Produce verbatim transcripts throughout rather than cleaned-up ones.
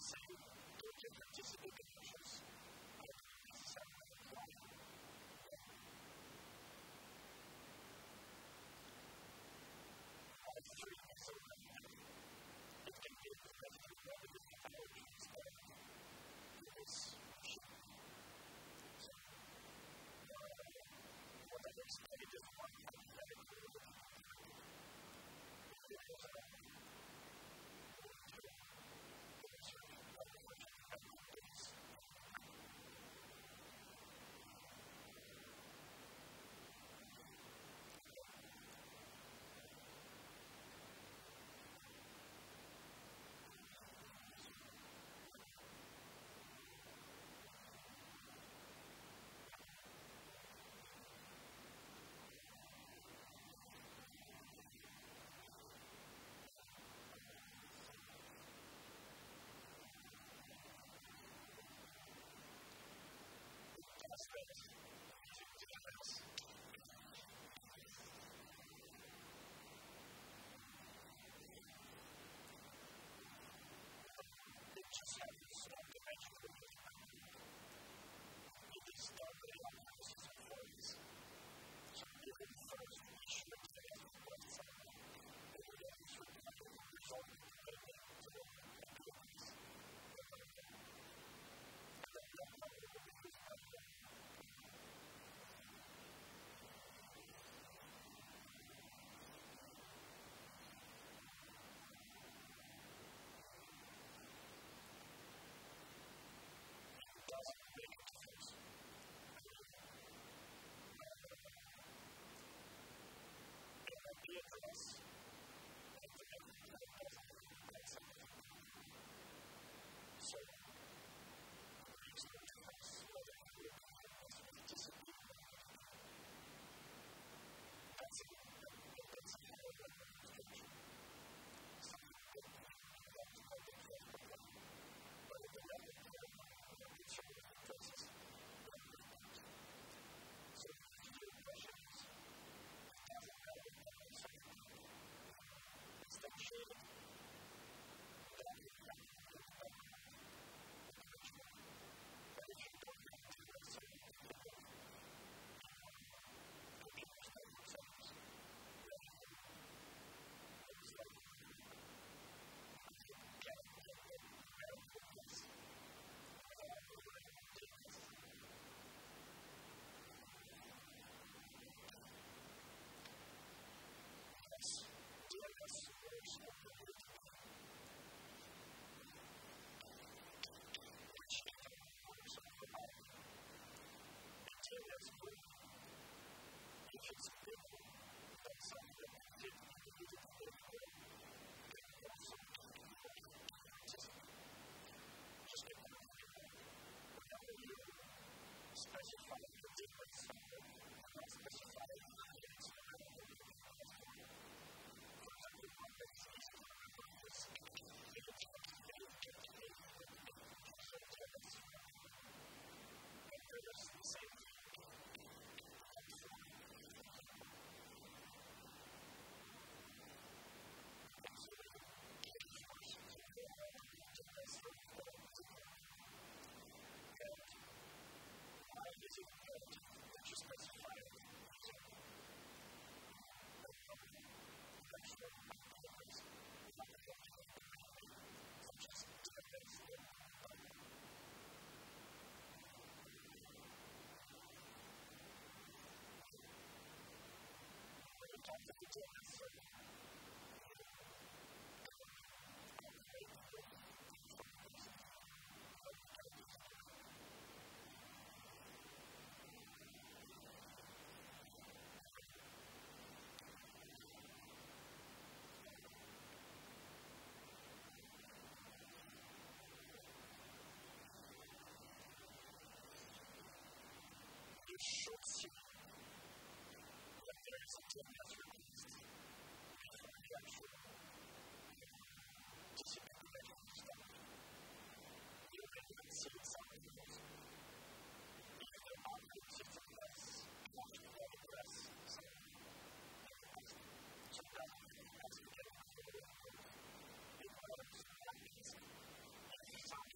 Sometimes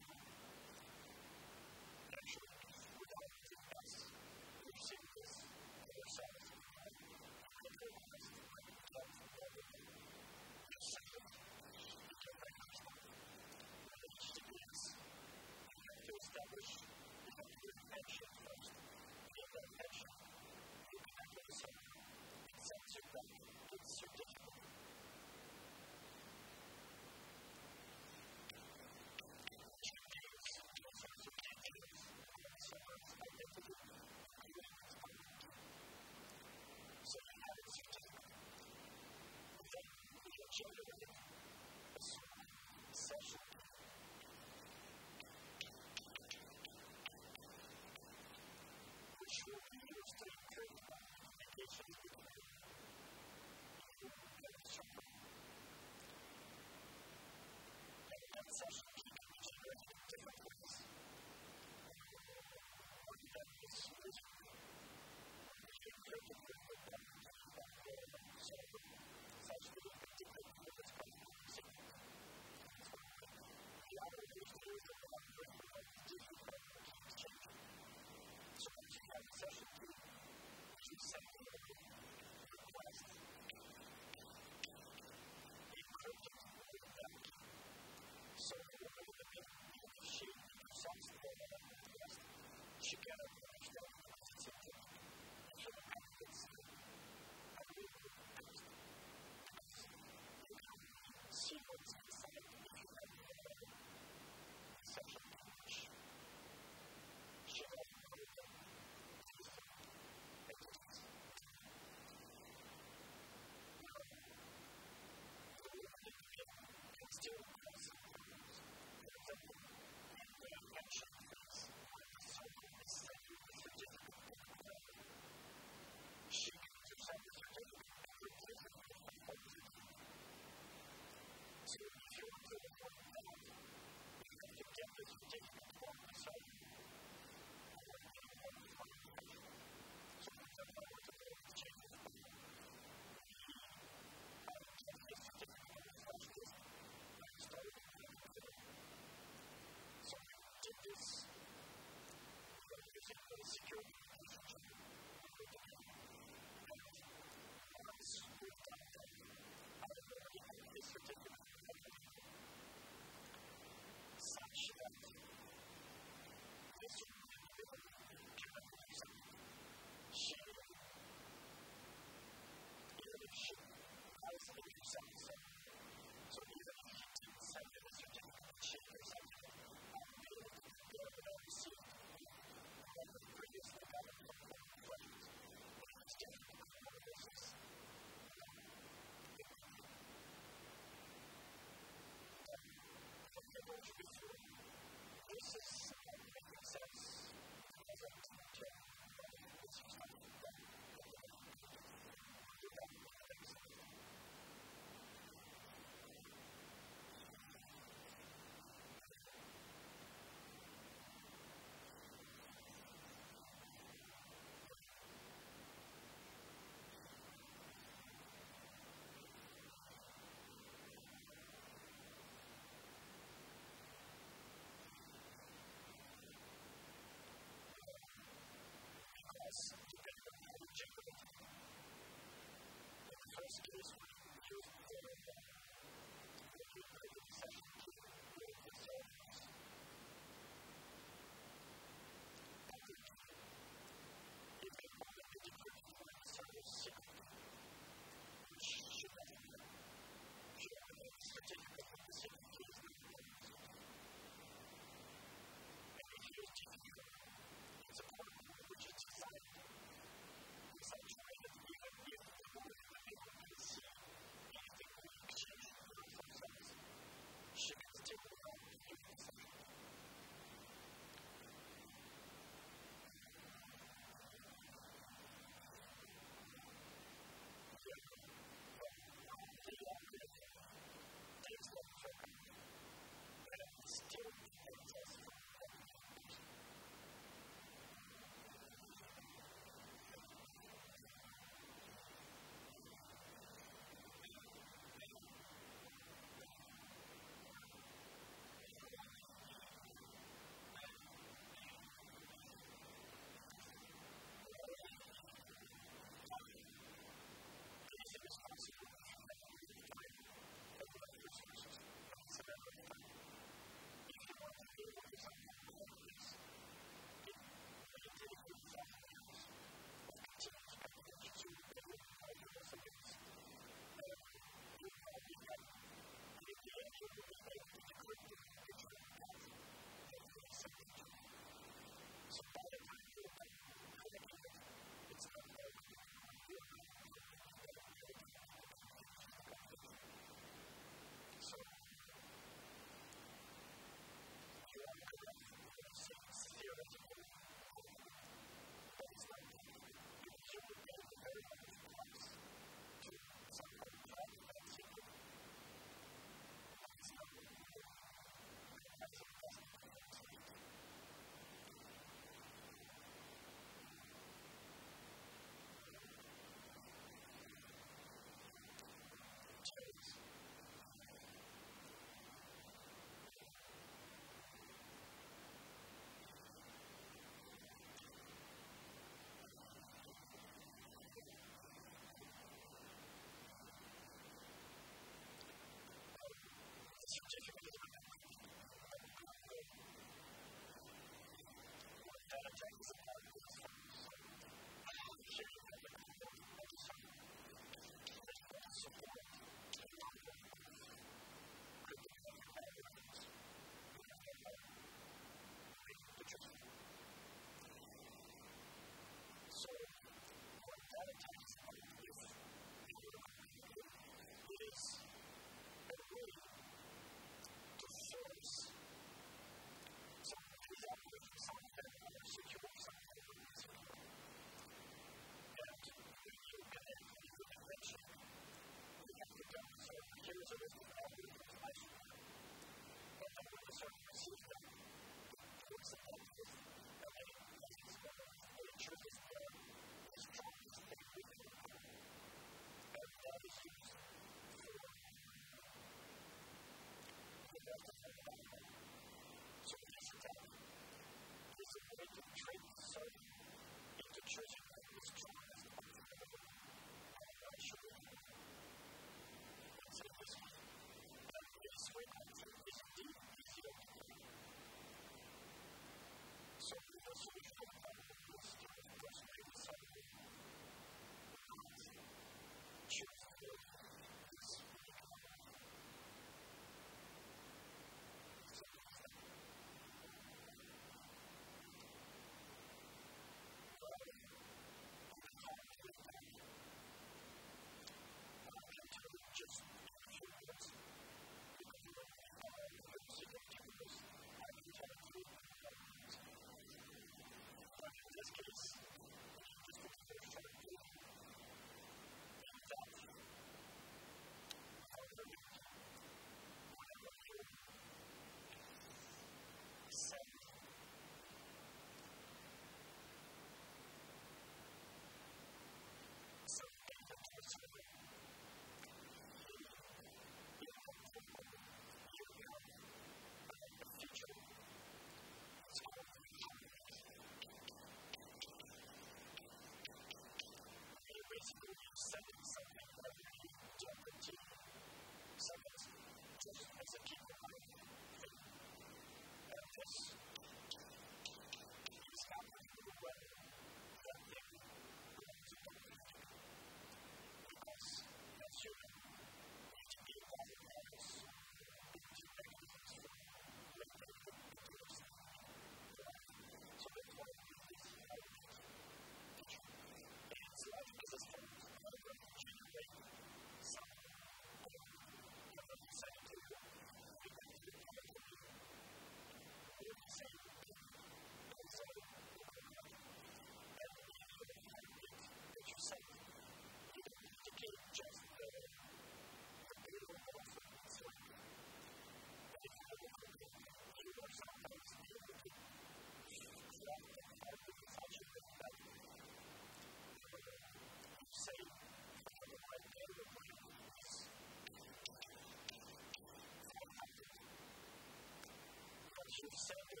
You've said it.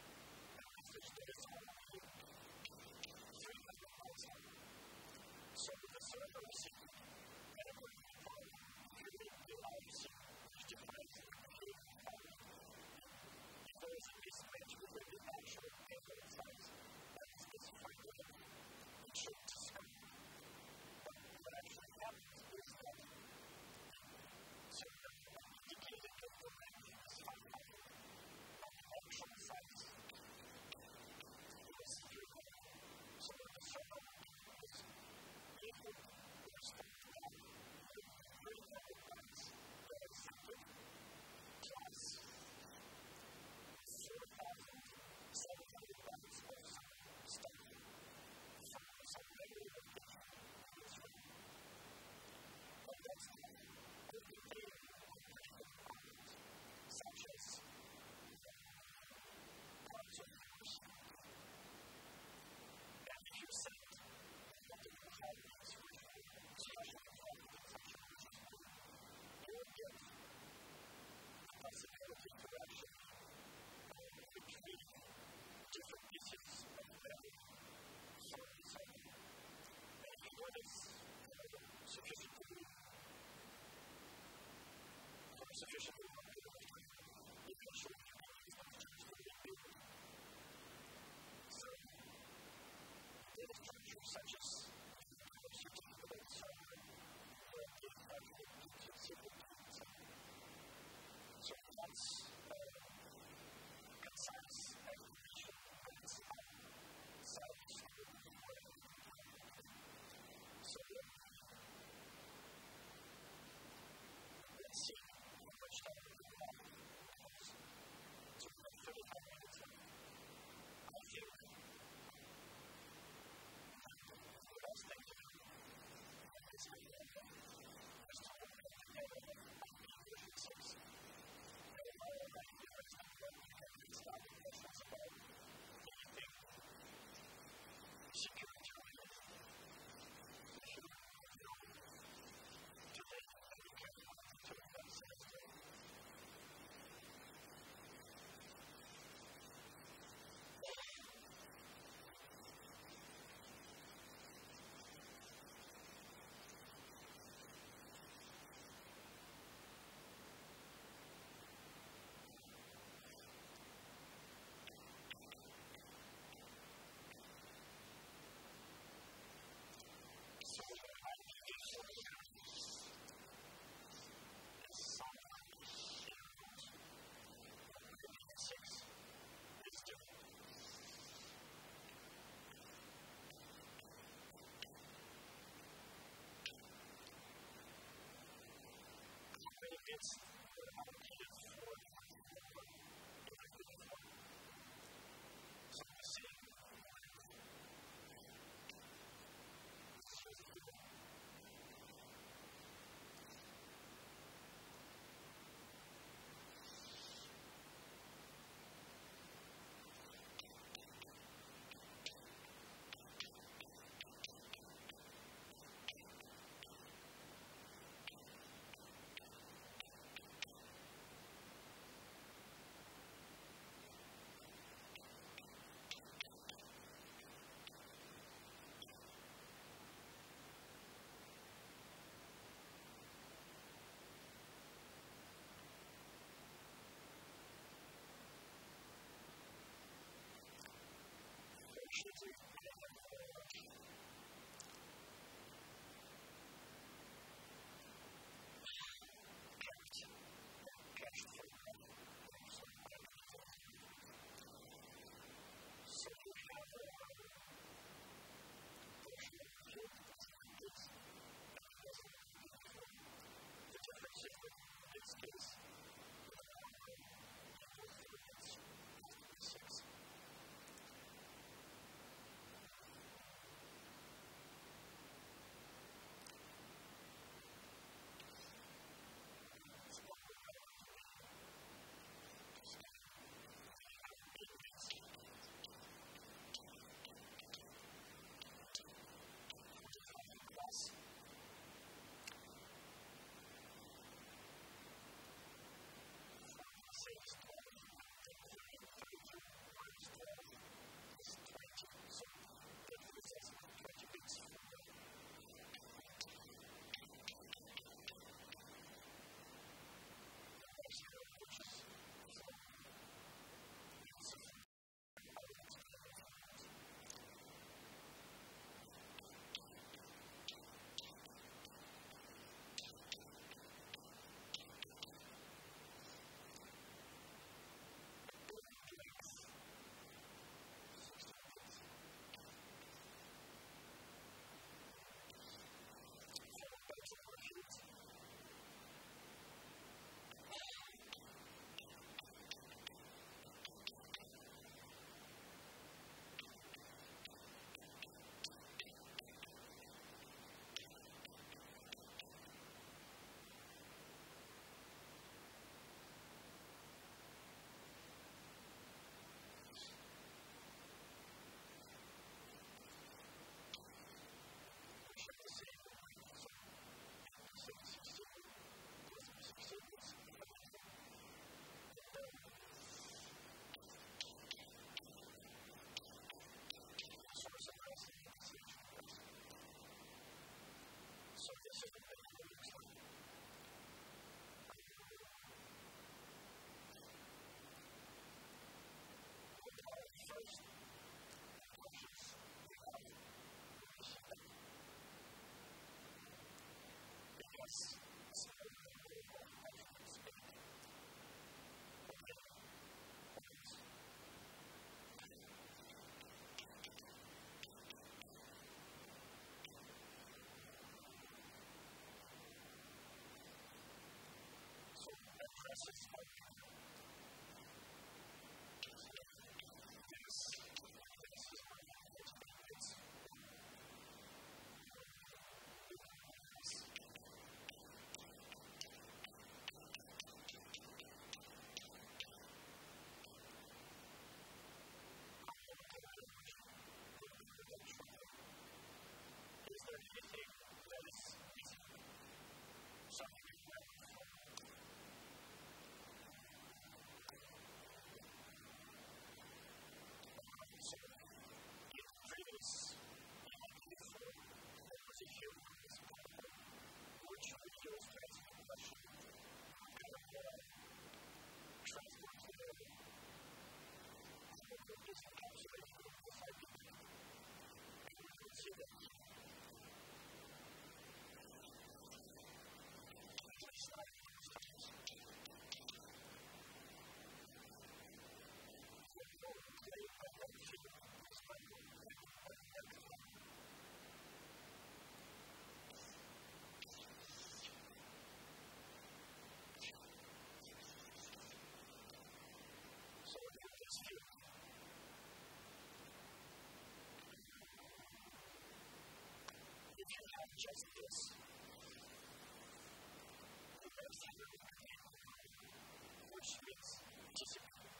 So the server received every part of the lives which defines the computer environment. If there is a mismatch within the actual payload size that is specified with it, it should discover. But what actually happens is that so the indicated of the range is five hundred. Actual size is three hundred. So the server is equal with respect to that three hundred bytes that are accepted plus four thousand seven hundred bytes of stuff from some regular location in this room. But that's not all the data components, such as parts of the person. And if you set multiple hardwares for your special component functions, you will get the possibility to actually retrieve different pieces of value from the server. And if what is sufficiently sufficiently you can show you can use those terms to rebuild. So, data structures such as the certificate server or the factory certificate. So, that's a concise explanation of this side scope. So, let's see how much time we have. So, we have thirty-five minutes left. I think the last thing to do is to just talk about the level of version six. And I already realized that we can start with questions just this. The first thing that we can do, which is discipline.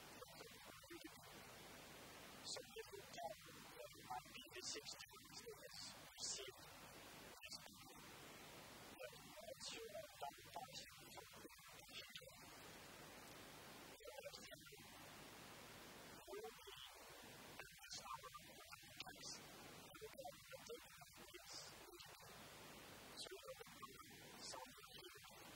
So if we can, on B B six students in this received this people, that once you are done passing from the computer, the other thing will be that this number of case will be that the data is so that we can solve it here.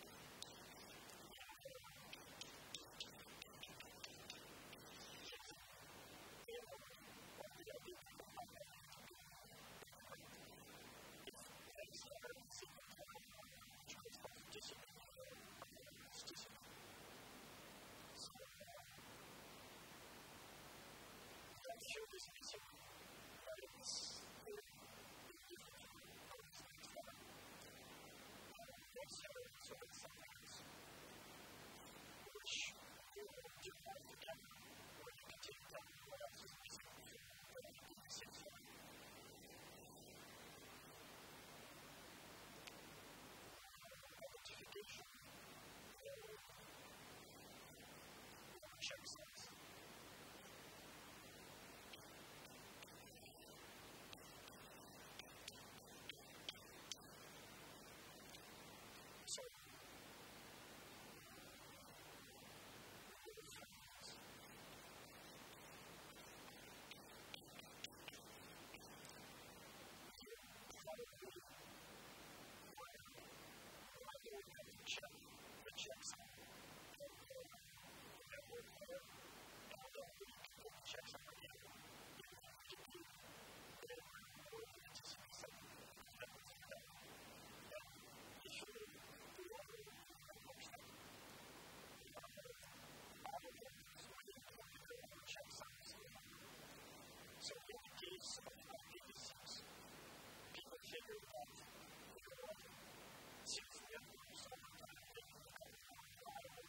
Sure, this is a it's very different from this next one. Also, sort of sometimes which you do have together, or you can take down what else is missing from the B B six one. Identification, check size. So, check the check sign. And we're there, and then we can put the check sign again. If we have to do then we're going to see something that happens with that. And it should be the order of the stuff. All of them is really important to check signs. So in the case of B B six, people figured out six numbers over time they can become more reliable.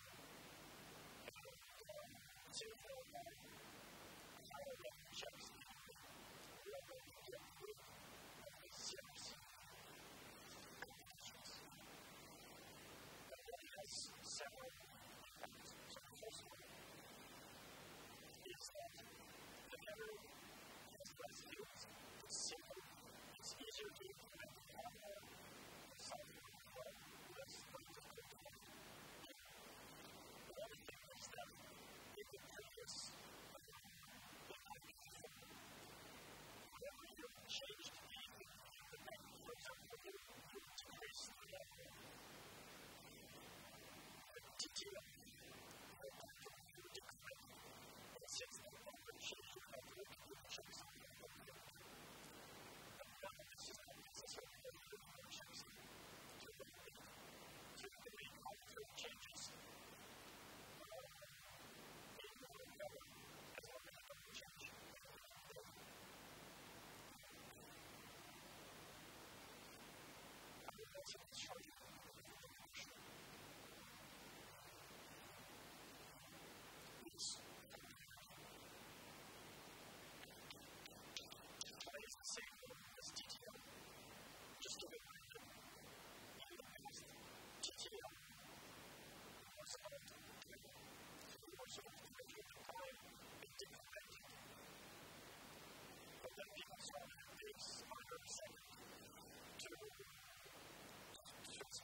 And so for that, how are they checks the we are going to get rid of the six conditions. But that has several impacts. So the first one is that the better has less fields, it's simpler, it's easier to implement the formula, it's something less difficult to do. The other thing is that if the previous whenever you changed anything in the bank, for example, you decrease the level of T T F, the bank would decline. And since the bank would change the level, it would change something like that. And now this is not necessarily that you would change something. So you can make arbitrary changes in the level as long as you don't change the level. I would also be shorter than the information. It's why is the same as T T L? Just a bit later. In the past, T T L was called the Warsaw Intellectual Time and Diplomatic. But then people saw that this other segment to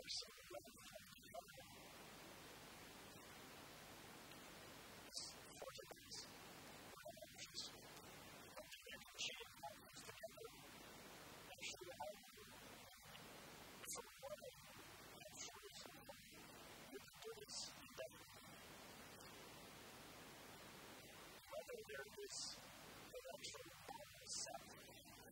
There is an actual set of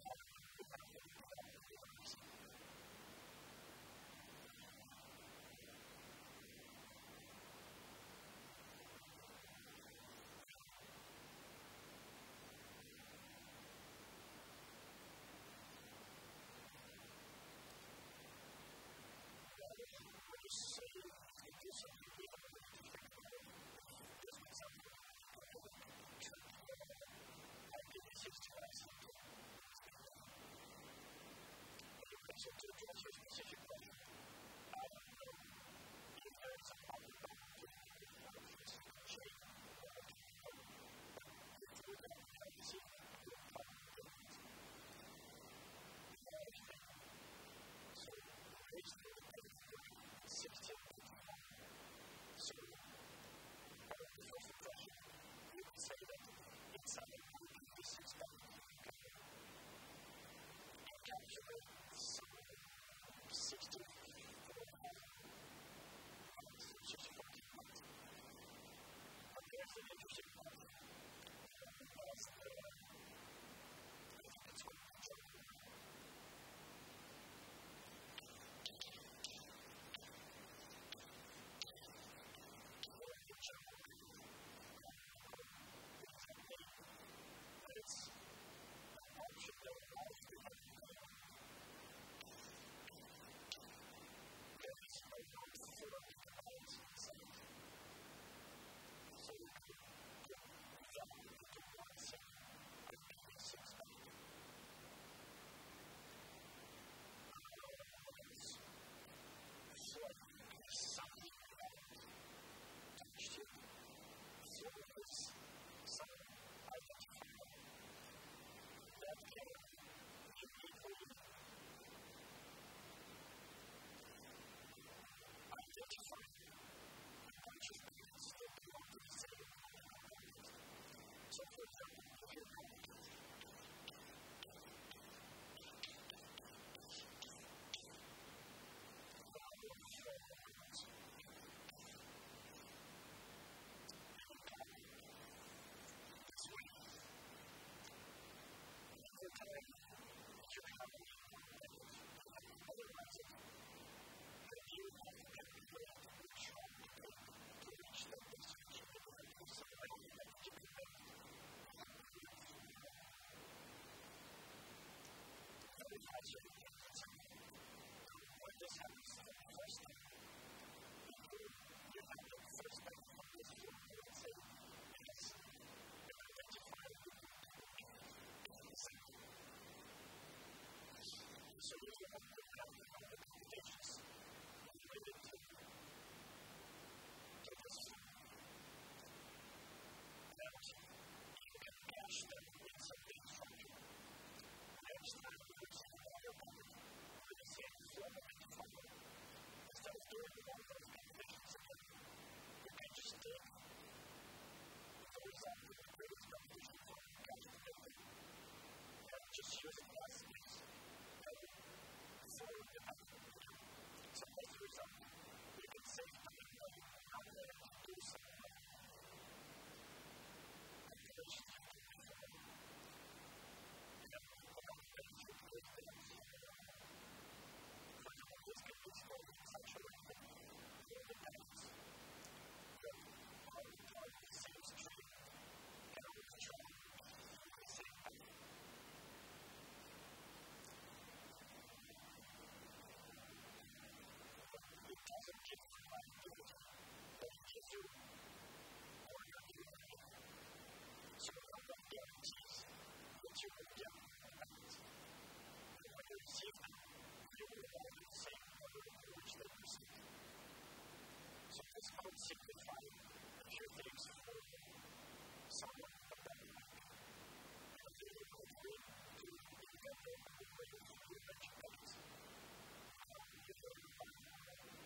So to address your specific question, I don't know if there is a problem with the chain if you look at the privacy of the problem with it. So raise the sixteen fifty-one. So part of the first impression, you would say that it's something that this is better than capture sixteen fifty-four thousand. It's just fourteen months. But there's an interesting point. That's the, I think it's what I'm trying to do. But it's an option that allows you to So, for example, if you're going to what this happens to the first thing, you have the first thing from this group, let's say, is identify the second. So you have to have the computations related to this. And you can cache them in some data structure. Next time, you will see another one with the same form of identifier. Instead of doing the one of computations again, you can just take the result of the previous computation form and cache it together. And just use it as is for the algorithm. So as a result, you can save time by not having to do some calculations you can perform. For example, this can be stored in such a way that the paths that are part of the same string can always travel the same path. It doesn't give you reliability, but it gives you more reliability. So there are no guarantees that you will get a path. And when you receive them, you will have the same order in which they receive. So this code simplifies a few things for someone of that like. And they will go through to independent way of managing paths. You learn about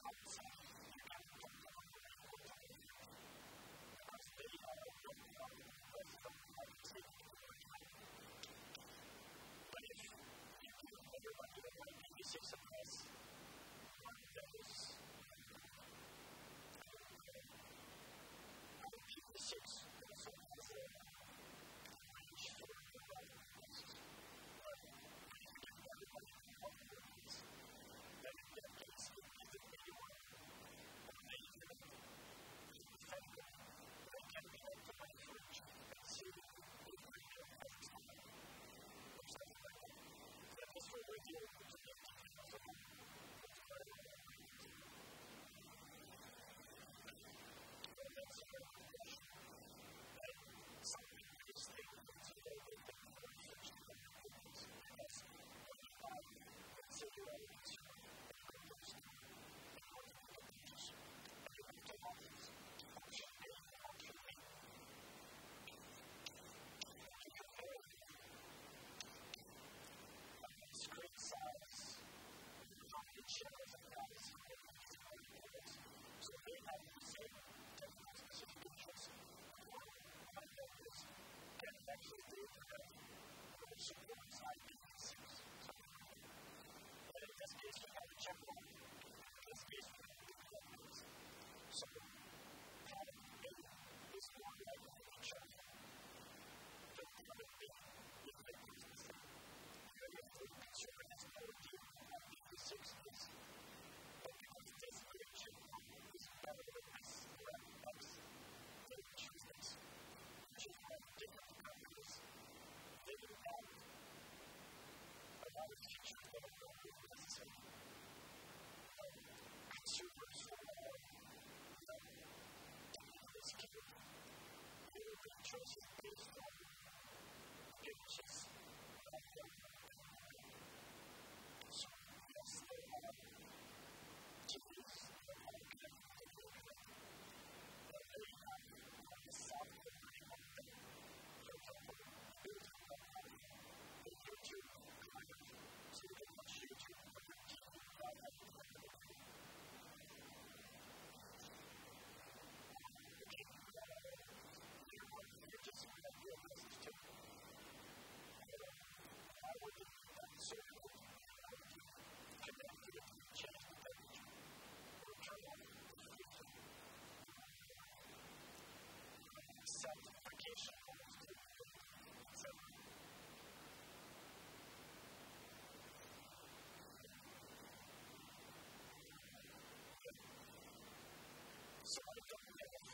So I don't know